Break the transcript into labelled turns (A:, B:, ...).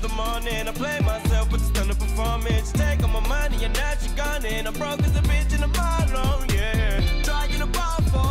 A: the morning. I play myself with the stunning performance. Take all my money and now she gone, and I'm broke as a bitch.